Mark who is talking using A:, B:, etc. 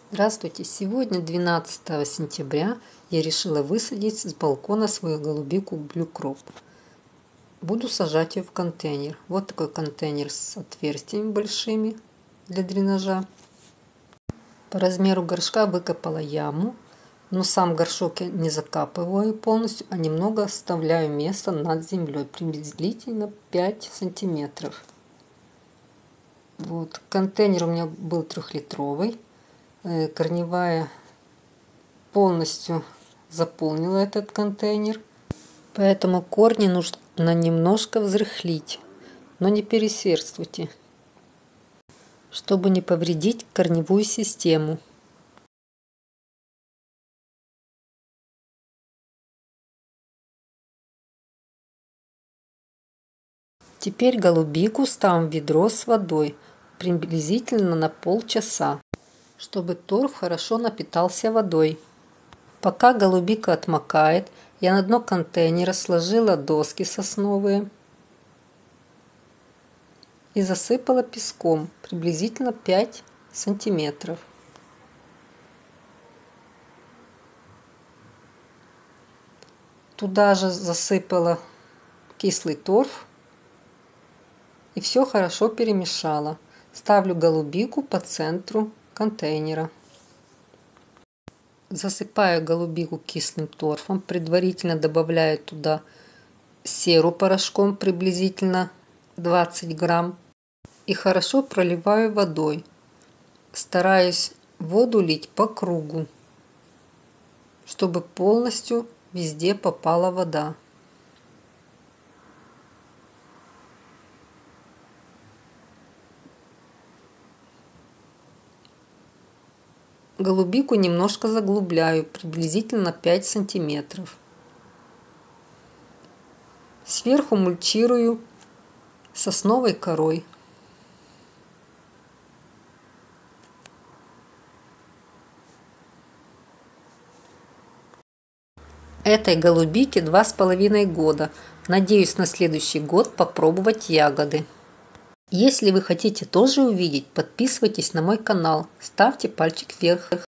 A: Здравствуйте! Сегодня, 12 сентября, я решила высадить с балкона свою голубику Blue Crop. Буду сажать ее в контейнер. Вот такой контейнер с отверстиями большими для дренажа. По размеру горшка выкопала яму, но сам горшок я не закапываю полностью, а немного оставляю место над землей, приблизительно 5 сантиметров. Вот. Контейнер у меня был 3-литровый. Корневая полностью заполнила этот контейнер, поэтому корни нужно немножко взрыхлить, но не переусердствуйте, чтобы не повредить корневую систему. Теперь голубику ставим в ведро с водой приблизительно на полчаса, чтобы торф хорошо напитался водой. Пока голубика отмокает, я на дно контейнера сложила доски сосновые и засыпала песком приблизительно 5 сантиметров. Туда же засыпала кислый торф и все хорошо перемешала. Ставлю голубику по центру контейнера. Засыпаю голубику кислым торфом, предварительно добавляю туда серу порошком приблизительно 20 грамм и хорошо проливаю водой. Стараюсь воду лить по кругу, чтобы полностью везде попала вода. Голубику немножко заглубляю, приблизительно 5 сантиметров. Сверху мульчирую сосновой корой. Этой голубике 2,5 года. Надеюсь на следующий год попробовать ягоды. Если вы хотите тоже увидеть, подписывайтесь на мой канал, ставьте пальчик вверх.